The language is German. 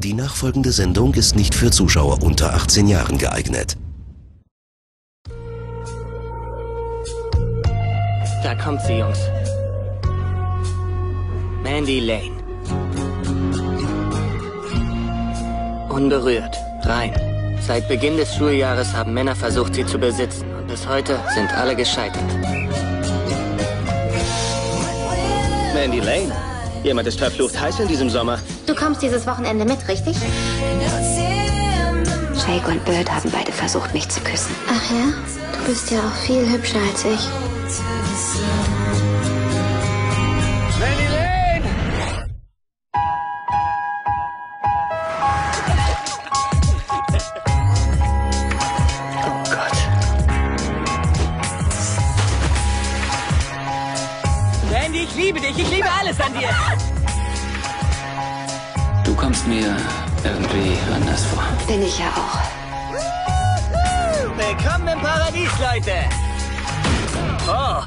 Die nachfolgende Sendung ist nicht für Zuschauer unter 18 Jahren geeignet. Da kommt sie, Jungs. Mandy Lane. Unberührt, rein. Seit Beginn des Schuljahres haben Männer versucht, sie zu besitzen. Und bis heute sind alle gescheitert. Mandy Lane? Jemand ist verflucht heiß in diesem Sommer. Du kommst dieses Wochenende mit, richtig? Jake und Bird haben beide versucht, mich zu küssen. Ach ja? Du bist ja auch viel hübscher als ich. Mandy Lane! Oh Gott. Mandy, ich liebe dich. Ich liebe alles an dir. Du kommst mir irgendwie anders vor. Bin ich ja auch. Willkommen im Paradies, Leute. Oh,